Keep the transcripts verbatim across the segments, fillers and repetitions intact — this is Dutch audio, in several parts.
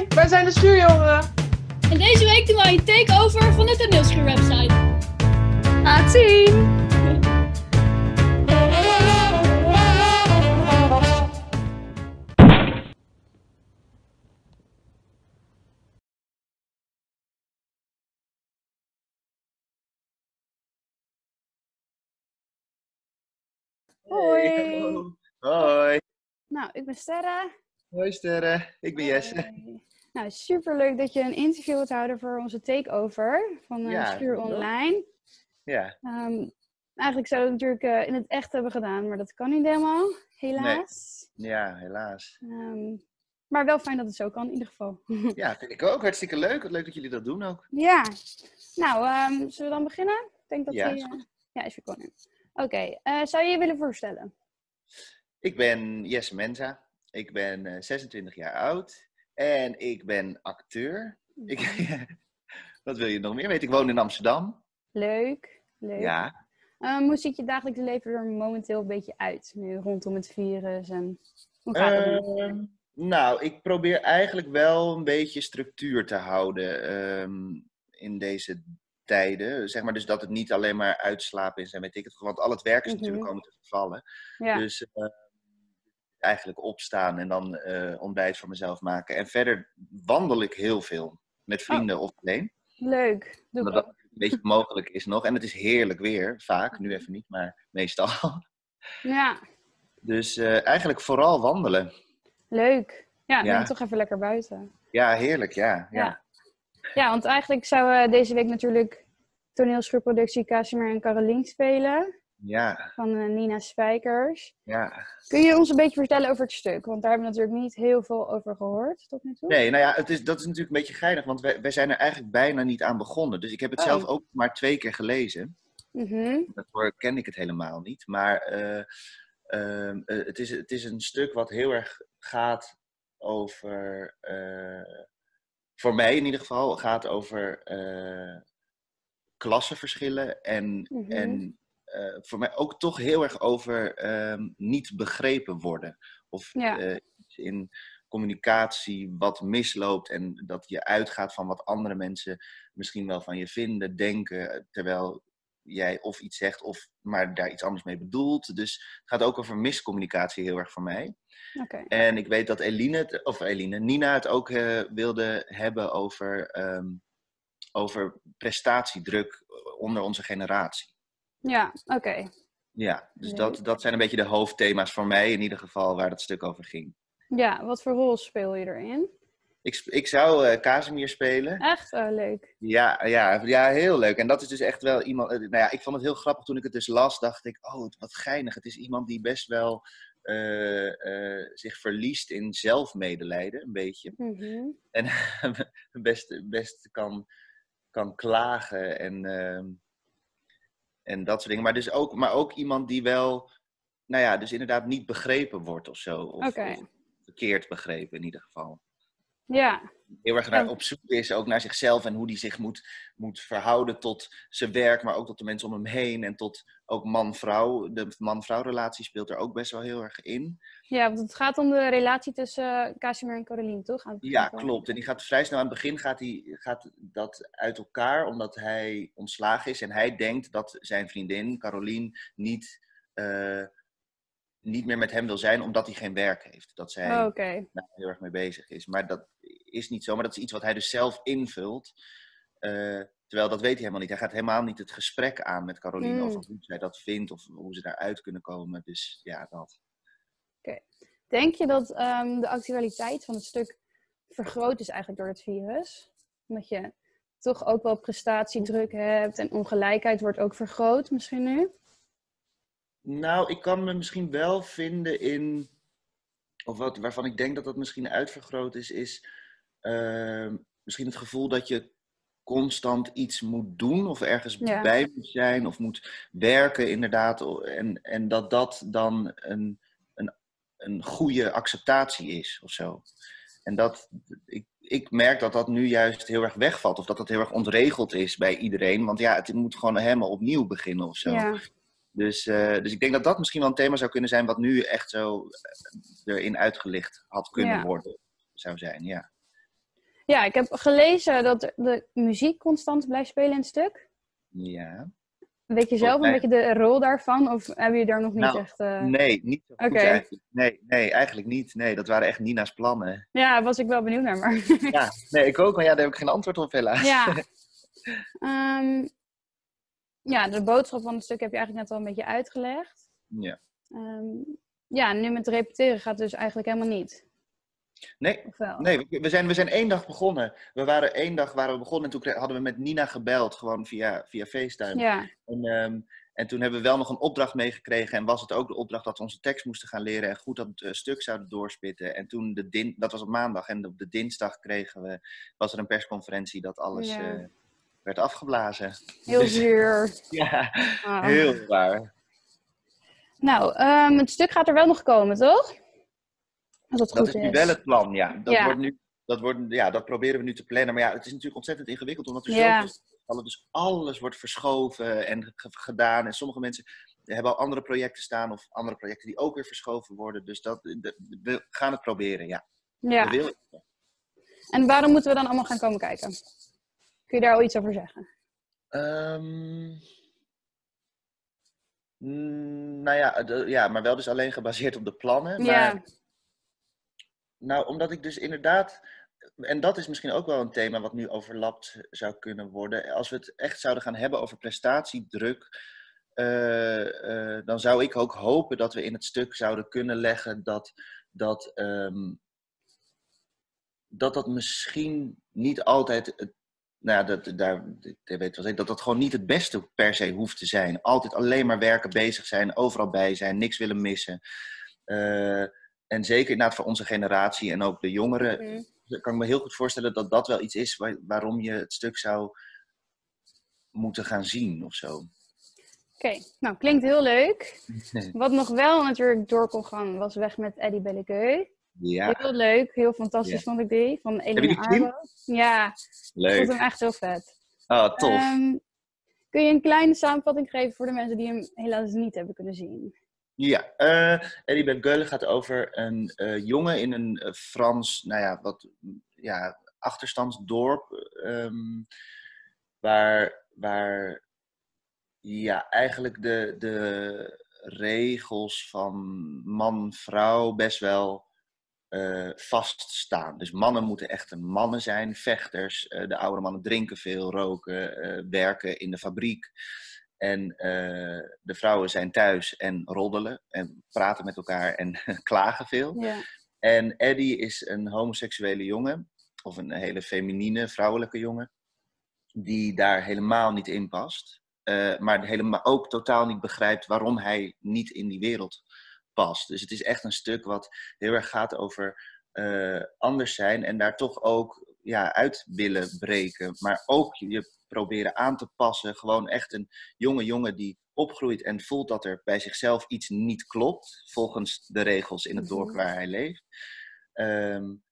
Hoi, wij zijn de Schuurjongeren. En deze week doen wij een takeover van de toneelschuurwebsite. Laat zien! Hoi. Hoi. Hoi. Nou, ik ben Sterre. Hoi Sterre, ik ben Jesse. Hoi. Nou, superleuk dat je een interview wilt houden voor onze takeover van uh, Ja, Schuur toch? Online. Ja, Um, eigenlijk zouden we het natuurlijk uh, in het echt hebben gedaan, maar dat kan niet helemaal, helaas. ja, helaas. Um, maar wel fijn dat het zo kan, in ieder geval. Ja, vind ik ook. Hartstikke leuk. Leuk dat jullie dat doen ook. Ja. Nou, um, zullen we dan beginnen? Ik denk dat Ja, hij... is Uh, goed. ja, is verkonnen. Oké, okay. uh, zou je je willen voorstellen? Ik ben Jesse Menza. Ik ben uh, zesentwintig jaar oud. En ik ben acteur. Ik, wat wil je nog meer weten? Ik woon in Amsterdam. Leuk, leuk. Ja. Um, hoe ziet je dagelijks leven er momenteel een beetje uit, nu rondom het virus? En hoe gaat het nu? Uh, nou, ik probeer eigenlijk wel een beetje structuur te houden um, in deze tijden. Zeg maar dus dat het niet alleen maar uitslapen is en weet ik het. Want al het werk is Mm-hmm. natuurlijk komen te vervallen. Ja. Dus uh, eigenlijk opstaan en dan uh, ontbijt voor mezelf maken. En verder wandel ik heel veel. Met vrienden oh. of alleen. Leuk. Doe Omdat dat een beetje mogelijk is nog. En het is heerlijk weer, vaak. Nu even niet, maar meestal. Ja. Dus uh, eigenlijk vooral wandelen. Leuk. Ja, dan ja. ben je toch even lekker buiten. Ja, heerlijk, ja. Ja, ja. ja want eigenlijk zou uh, deze week natuurlijk toneelschuurproductie Casimir en Carolien spelen. Ja. Van uh, Nina Spijkers. Ja. Kun je ons een beetje vertellen over het stuk? Want daar hebben we natuurlijk niet heel veel over gehoord tot nu toe. Nee, nou ja, het is, dat is natuurlijk een beetje geinig, want wij, wij zijn er eigenlijk bijna niet aan begonnen. Dus ik heb het oh. zelf ook maar twee keer gelezen. Mm-hmm. Daarvoor ken ik het helemaal niet. Maar uh, uh, uh, het, is, het is een stuk wat heel erg gaat over, uh, voor mij in ieder geval, gaat over uh, klassenverschillen en... Mm-hmm. en Uh, voor mij ook toch heel erg over uh, niet begrepen worden. Of ja. uh, in communicatie wat misloopt en dat je uitgaat van wat andere mensen misschien wel van je vinden, denken, terwijl jij of iets zegt of maar daar iets anders mee bedoelt. Dus het gaat ook over miscommunicatie heel erg voor mij. Okay. En ik weet dat Eline, het, of Eline, Nina het ook uh, wilde hebben over, um, over prestatiedruk onder onze generatie. Ja, oké. Okay. Ja, dus nee. dat, dat zijn een beetje de hoofdthema's voor mij in ieder geval waar dat stuk over ging. Ja, wat voor rol speel je erin? Ik, ik zou uh, Casimir spelen. Echt? Oh, leuk. Ja, ja, ja, heel leuk. En dat is dus echt wel iemand... Uh, nou ja, ik vond het heel grappig toen ik het dus las, dacht ik, oh, wat geinig. Het is iemand die best wel uh, uh, zich verliest in zelfmedelijden, een beetje. Mm-hmm. En best, best kan, kan klagen en... Uh, En dat soort dingen. Maar, dus ook, maar ook iemand die wel, nou ja, dus inderdaad niet begrepen wordt of zo. Of, okay. of verkeerd begrepen in ieder geval. Ja. Heel erg naar, op zoek is ook naar zichzelf en hoe die zich moet, moet verhouden tot zijn werk, maar ook tot de mensen om hem heen. En tot ook man-vrouw. De man-vrouw relatie speelt er ook best wel heel erg in. Ja, want het gaat om de relatie tussen uh, Casimir en Carolien, toch? Ja, klopt. En die gaat vrij snel aan het begin gaat, die, gaat dat uit elkaar, omdat hij ontslagen is. En hij denkt dat zijn vriendin, Carolien, niet, uh, niet meer met hem wil zijn, omdat hij geen werk heeft. Dat zij oh, okay. nou, heel erg mee bezig is. Maar dat is niet zo. Maar dat is iets wat hij dus zelf invult. Uh, terwijl dat weet hij helemaal niet. Hij gaat helemaal niet het gesprek aan met Carolien mm. over hoe zij dat vindt of hoe ze daaruit kunnen komen. Dus ja, dat. Oké. Okay. Denk je dat um, de actualiteit van het stuk vergroot is eigenlijk door het virus? Omdat je toch ook wel prestatiedruk hebt en ongelijkheid wordt ook vergroot misschien nu? Nou, ik kan me misschien wel vinden in... Of wat, waarvan ik denk dat dat misschien uitvergroot is, is uh, misschien het gevoel dat je constant iets moet doen of ergens ja. bij moet zijn of moet werken inderdaad. En, en dat dat dan een, een, een goede acceptatie is of zo. En dat, ik, ik merk dat dat nu juist heel erg wegvalt of dat dat heel erg ontregeld is bij iedereen. Want ja, het moet gewoon helemaal opnieuw beginnen of zo. Ja. Dus, uh, dus ik denk dat dat misschien wel een thema zou kunnen zijn wat nu echt zo erin uitgelicht had kunnen ja. worden, zou zijn, ja. Ja, ik heb gelezen dat de muziek constant blijft spelen in het stuk. Ja. Weet je zelf Volgens een mij- beetje de rol daarvan? Of heb je daar nog niet Nou, echt... eh, Nee, niet zo goed Oké. eigenlijk. Nee, nee, eigenlijk niet. Nee, dat waren echt Nina's plannen. Ja, was ik wel benieuwd naar, maar... Ja, nee, ik ook, maar ja, daar heb ik geen antwoord op helaas. Ja. Ehm, ja, de boodschap van het stuk heb je eigenlijk net al een beetje uitgelegd. Ja. Ehm, ja, nu met repeteren gaat het dus eigenlijk helemaal niet. Nee, Of wel? nee we, we zijn, we zijn één dag begonnen. We waren één dag waren we begonnen en toen kre- hadden we met Nina gebeld, gewoon via, via FaceTime. Ja, En, ehm, en toen hebben we wel nog een opdracht meegekregen en was het ook de opdracht dat we onze tekst moesten gaan leren en goed dat uh, stuk zouden doorspitten. En toen, de din, dat was op maandag en op de dinsdag kregen we, was er een persconferentie dat alles Ja. uh, werd afgeblazen. heel Dus- zuur. Ja, Oh. heel waar. Nou, ehm, het stuk gaat er wel nog komen, toch? Als het Dat goed is is. nu wel het plan, ja. Dat, Ja. Wordt nu, dat, wordt, ja, dat proberen we nu te plannen. Maar ja, het is natuurlijk ontzettend ingewikkeld, omdat er Ja. zoveel vallen. Dus alles wordt verschoven en ge- gedaan. En sommige mensen hebben al andere projecten staan of andere projecten die ook weer verschoven worden. Dus dat, de- we gaan het proberen, ja. Ja. We willen het. En waarom moeten we dan allemaal gaan komen kijken? Kun je daar al iets over zeggen? Ehm, mm, nou ja, de- ja, maar wel dus alleen gebaseerd op de plannen. Maar, Ja. nou, omdat ik dus inderdaad... En dat is misschien ook wel een thema wat nu overlapt zou kunnen worden. Als we het echt zouden gaan hebben over prestatiedruk, uh, uh, dan zou ik ook hopen dat we in het stuk zouden kunnen leggen dat dat, um, dat, dat misschien niet altijd, het, nou ja, dat, daar, dat, weet wel, dat dat gewoon niet het beste per se hoeft te zijn. Altijd alleen maar werken, bezig zijn, overal bij zijn, niks willen missen. Uh, en zeker inderdaad voor onze generatie en ook de jongeren. Mm-hmm. Kan ik me heel goed voorstellen dat dat wel iets is waar, waarom je het stuk zou moeten gaan zien of zo. Oké, okay, nou klinkt heel leuk. Wat nog wel natuurlijk door kon gaan was Weg met Eddie Belligueux. Ja. Heel leuk, heel fantastisch ja. vond ik die. Van Eline Arbo. Ja, leuk. Ik vond hem echt heel vet. Oh, tof. Um, kun je een kleine samenvatting geven voor de mensen die hem helaas niet hebben kunnen zien? Ja, uh, Eddie Belligueux gaat over een uh, jongen in een uh, Frans, nou ja, wat ja, achterstandsdorp, um, waar, waar ja, eigenlijk de, de regels van man-vrouw best wel uh, vaststaan. Dus mannen moeten echt mannen zijn, vechters. Uh, de oude mannen drinken veel, roken, uh, werken in de fabriek. En uh, de vrouwen zijn thuis en roddelen en praten met elkaar en klagen veel. Ja. En Eddie is een homoseksuele jongen, of een hele feminine, vrouwelijke jongen, die daar helemaal niet in past. Uh, maar helemaal ook totaal niet begrijpt waarom hij niet in die wereld past. Dus het is echt een stuk wat heel erg gaat over uh, anders zijn en daar toch ook ja, uit willen breken. Maar ook je proberen aan te passen. Gewoon echt een jonge jongen die opgroeit en voelt dat er bij zichzelf iets niet klopt. Volgens de regels in het dorp waar hij leeft. Um,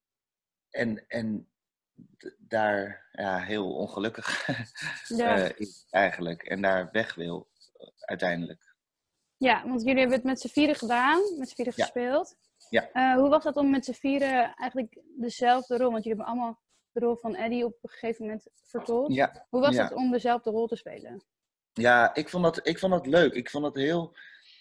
en, en d- daar ja, heel ongelukkig ja. uh, is eigenlijk. En daar weg wil uh, uiteindelijk. Ja, want jullie hebben het met z'n vieren gedaan. Met z'n vieren ja. gespeeld. Ja. Uh, hoe was dat om met z'n vieren eigenlijk dezelfde rol? Want jullie hebben allemaal de rol van Eddie op een gegeven moment vertolkt. Ja. Hoe was ja. het om dezelfde rol te spelen? Ja, ik vond dat, ik vond dat leuk. Ik vond dat heel...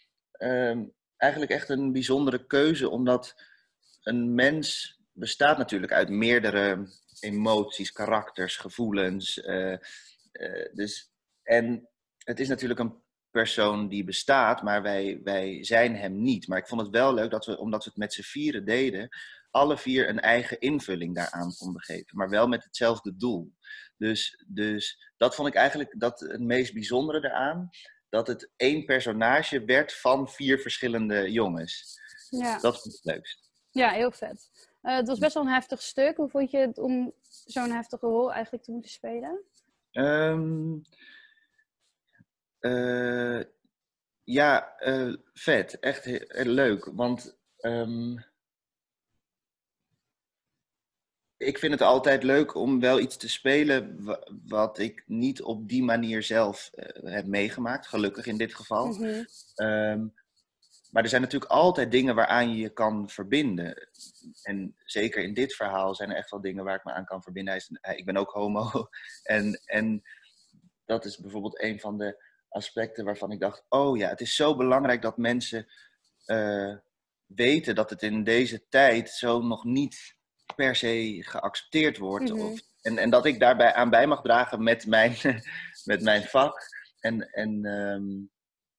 Um, eigenlijk echt een bijzondere keuze. Omdat een mens bestaat natuurlijk uit meerdere emoties, karakters, gevoelens. Uh, uh, dus, en het is natuurlijk een persoon die bestaat, maar wij, wij zijn hem niet. Maar ik vond het wel leuk dat we, omdat we het met z'n vieren deden, alle vier een eigen invulling daaraan konden geven. Maar wel met hetzelfde doel. Dus, dus dat vond ik eigenlijk dat het meest bijzondere eraan. Dat het één personage werd van vier verschillende jongens. Ja. Dat vond ik het leukst. Ja, heel vet. Uh, het was best wel een heftig stuk. Hoe vond je het om zo'n heftige rol eigenlijk te moeten spelen? Um, uh, ja, uh, vet. Echt heel, heel leuk. Want um, ik vind het altijd leuk om wel iets te spelen wat ik niet op die manier zelf uh, heb meegemaakt. Gelukkig in dit geval. Mm-hmm. Um, maar er zijn natuurlijk altijd dingen waaraan je je kan verbinden. En zeker in dit verhaal zijn er echt wel dingen waar ik me aan kan verbinden. Hij is, hij, ik ben ook homo. En, en dat is bijvoorbeeld een van de aspecten waarvan ik dacht... oh ja, het is zo belangrijk dat mensen uh, weten dat het in deze tijd zo nog niet per se geaccepteerd wordt. Mhm. Of, en, en dat ik daarbij aan bij mag dragen met mijn, met mijn vak. En... en um,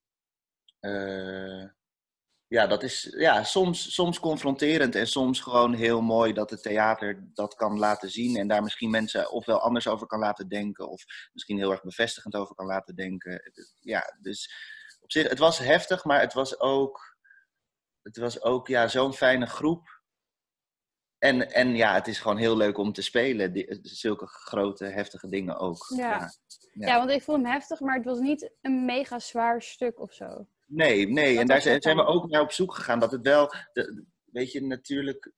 uh, Ja, dat is ja, soms, soms confronterend en soms gewoon heel mooi dat het theater dat kan laten zien. En daar misschien mensen ofwel anders over kan laten denken. Of misschien heel erg bevestigend over kan laten denken. Ja, dus op zich, het was heftig, maar het was ook, het was ook ja, zo'n fijne groep. En, en ja, het is gewoon heel leuk om te spelen. Die, zulke grote, heftige dingen ook. Ja. Ja. Ja. ja, want ik vond hem heftig, maar het was niet een mega zwaar stuk of zo. Nee, nee. Dat en daar zijn, zijn we ook naar op zoek gegaan. Dat het wel, de, weet je, natuurlijk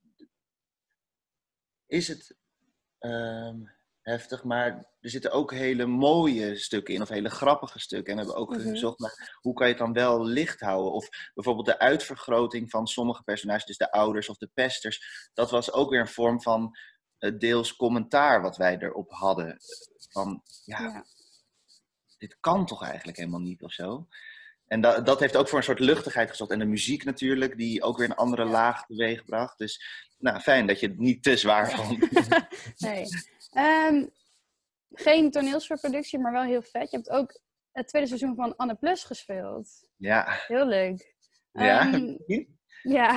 is het um, heftig, maar er zitten ook hele mooie stukken in, of hele grappige stukken. En we hebben ook mm-hmm. gezocht naar, hoe kan je het dan wel licht houden? Of bijvoorbeeld de uitvergroting van sommige personages, dus de ouders of de pesters. Dat was ook weer een vorm van uh, deels commentaar wat wij erop hadden. Van, ja, ja, dit kan toch eigenlijk helemaal niet of zo? En dat, dat heeft ook voor een soort luchtigheid gezorgd. En de muziek natuurlijk, die ook weer een andere laag teweeg bracht. Dus nou, fijn dat je het niet te zwaar vond. Nee. Um, geen toneelstukproductie, maar wel heel vet. Je hebt ook het tweede seizoen van Anne Plus gespeeld. Ja. Heel leuk. Ja? Um, ja.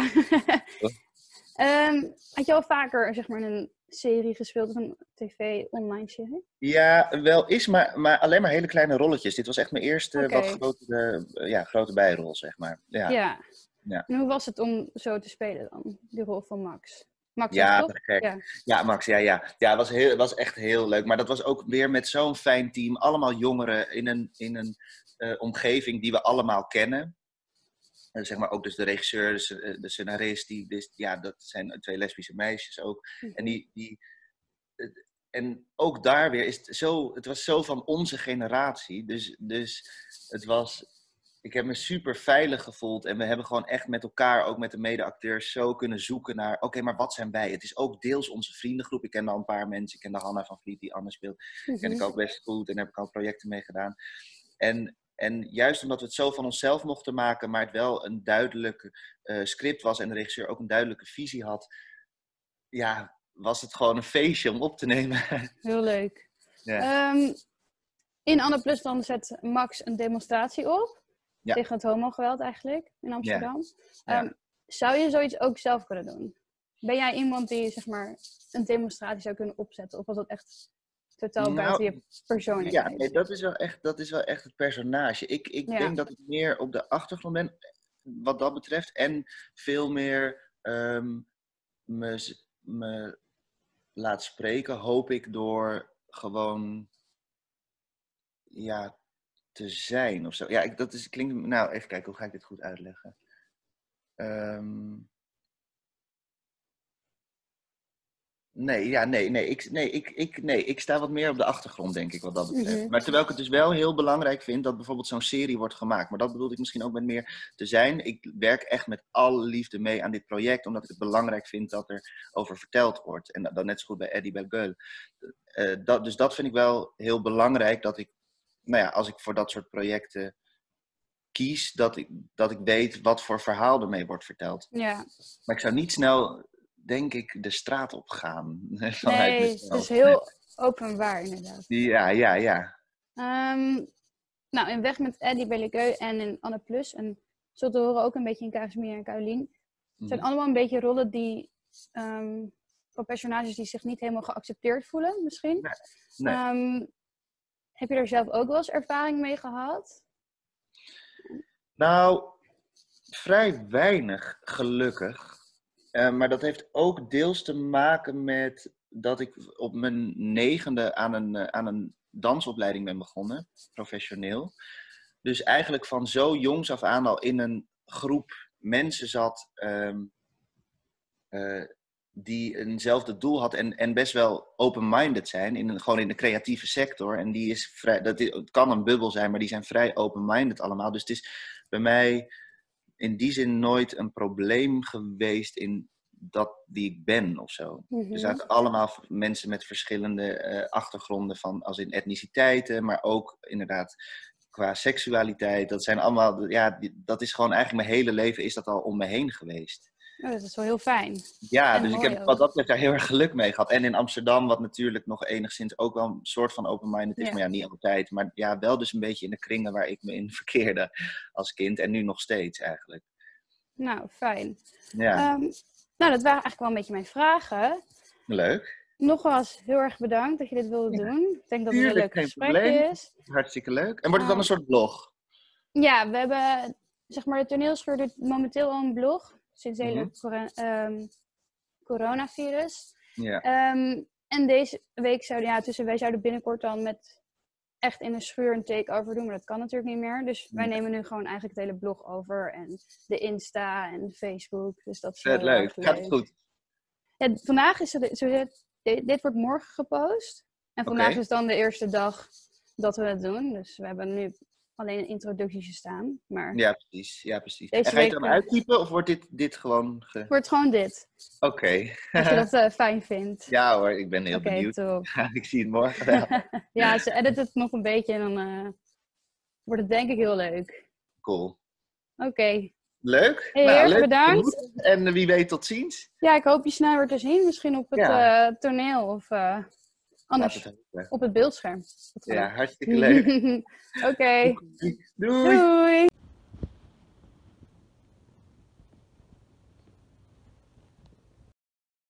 um, had je al vaker zeg maar, een serie gespeeld of een tv-online serie? Ja, wel is, maar, maar alleen maar hele kleine rolletjes. Dit was echt mijn eerste okay. wat grote, uh, ja, grote bijrol, zeg maar. Ja. Ja. ja. En hoe was het om zo te spelen dan, die rol van Max? Max ja, toch? gek. Ja. ja, Max, ja, ja. Ja, het was, heel, het was echt heel leuk. Maar dat was ook weer met zo'n fijn team. Allemaal jongeren in een, in een uh, omgeving die we allemaal kennen. Uh, zeg maar ook dus de regisseur, de, de scenarist, die, dus, ja, dat zijn twee lesbische meisjes ook. Mm-hmm. En die... die En ook daar weer is het zo, het was zo van onze generatie. Dus, dus het was, ik heb me super veilig gevoeld. En we hebben gewoon echt met elkaar, ook met de mede-acteurs, zo kunnen zoeken naar, oké, okay, maar wat zijn wij? Het is ook deels onze vriendengroep. Ik ken al een paar mensen. Ik ken de Hanna van Vliet, die Anne speelt. Mm-hmm. Ken ik ook best goed en daar heb ik al projecten mee gedaan. En, en juist omdat we het zo van onszelf mochten maken, maar het wel een duidelijk uh, script was en de regisseur ook een duidelijke visie had. Ja, was het gewoon een feestje om op te nemen. Heel leuk. Ja. Um, in Anne Plus dan zet Max een demonstratie op. Ja. Tegen het homogeweld eigenlijk, in Amsterdam. Ja. Um, ja. Zou je zoiets ook zelf kunnen doen? Ben jij iemand die zeg maar een demonstratie zou kunnen opzetten? Of was dat echt totaal nou, buiten je persoonlijkheid? Ja, nee, dat is wel echt, dat is wel echt het personage. Ik, ik ja. denk dat ik meer op de achtergrond ben, wat dat betreft. En veel meer um, me... me laat spreken, hoop ik, door gewoon ja, te zijn of zo. Ja, ik, dat is, klinkt... Nou, even kijken, hoe ga ik dit goed uitleggen? Um... Nee, ja, nee, nee. Ik, nee, ik, ik, nee, ik sta wat meer op de achtergrond, denk ik, wat dat betreft. Mm-hmm. Maar terwijl ik het dus wel heel belangrijk vind dat bijvoorbeeld zo'n serie wordt gemaakt. Maar dat bedoelde ik misschien ook met meer te zijn. Ik werk echt met alle liefde mee aan dit project, omdat ik het belangrijk vind dat er over verteld wordt. En dat net zo goed bij Eddie Bellegueule. Uh, dat, dus dat vind ik wel heel belangrijk, dat ik, nou ja, als ik voor dat soort projecten kies, dat ik, dat ik weet wat voor verhaal ermee wordt verteld. Ja. Maar ik zou niet snel, denk ik, de straat op gaan. Nee, het is heel openbaar inderdaad. Ja, ja, ja. Um, nou, in Weg met Eddie Bellegueule en in Anne Plus. En zo te horen ook een beetje in Casimir en Caroline. Het zijn mm. allemaal een beetje rollen die... Um, van personages die zich niet helemaal geaccepteerd voelen, misschien. Nee, nee. Um, heb je daar zelf ook wel eens ervaring mee gehad? Nou, vrij weinig, gelukkig. Uh, maar dat heeft ook deels te maken met dat ik op mijn negende aan een, uh, aan een dansopleiding ben begonnen, professioneel. Dus eigenlijk van zo jongs af aan al in een groep mensen zat um, uh, die eenzelfde doel had en, en best wel open-minded zijn, in, gewoon in de creatieve sector. En die is vrij, dat is, het kan een bubbel zijn, maar die zijn vrij open-minded allemaal. Dus het is bij mij... in die zin nooit een probleem geweest in dat wie ik ben of zo. Mhm. Er zaten allemaal v- mensen met verschillende eh, achtergronden van, als in etniciteiten, maar ook inderdaad qua seksualiteit. Dat zijn allemaal, ja, die- dat is gewoon eigenlijk mijn hele leven is dat al om me heen geweest. Oh, dat is wel heel fijn. Ja, En dus ik mooi heb ook. wat dat betreft daar heel erg geluk mee gehad. En in Amsterdam, wat natuurlijk nog enigszins ook wel een soort van open-minded is. Ja. Maar ja, niet altijd. Maar ja, wel dus een beetje in de kringen waar ik me in verkeerde als kind. En nu nog steeds eigenlijk. Nou, fijn. Ja, Ehm, nou, dat waren eigenlijk wel een beetje mijn vragen. leuk. Nogmaals, heel erg bedankt dat je dit wilde Ja, doen. Ik denk dat het een tuurlijk, leuk geen gesprek probleem. is. Hartstikke leuk. En wordt het dan Ah. een soort blog? Ja, we hebben, zeg maar, de toneelschuur doet momenteel al een blog. Sinds de hele Mhm. cora- ehm, coronavirus. Ja, Ehm, en deze week zouden, ja, tussen wij zouden binnenkort dan met echt in de schuur een takeover doen. Maar dat kan natuurlijk niet meer. Dus wij Ja. nemen nu gewoon eigenlijk het hele blog over. En de Insta en Facebook. Dus dat is wel vet heel leuk. erg Gaat het goed? Ja, vandaag is het, zo gezegd, dit, dit wordt morgen gepost. En vandaag Oké. is dan de eerste dag dat we het doen. Dus we hebben nu alleen een introductietje staan. Maar Ja, precies. Ja, precies. Deze En ga je het week, dan eh, uittypen of wordt dit, dit gewoon... Ge... het wordt gewoon dit. Oké. Als je dat eh, fijn vindt. Ja hoor, ik ben heel Oké, benieuwd. top. Ik zie het morgen wel. Ja, ze edit het nog een beetje en dan eh, wordt het denk ik heel leuk. Cool. Oké. Leuk. Hey, nou, erg leuk bedankt. te ontmoeten. En wie weet tot ziens. Ja, ik hoop je snel weer te zien. Misschien op het Ja. eh, toneel of eh, anders Laat het hopen. op het beeldscherm. Dat kan Ja, ook. hartstikke leuk. Oké. Doei. Doei.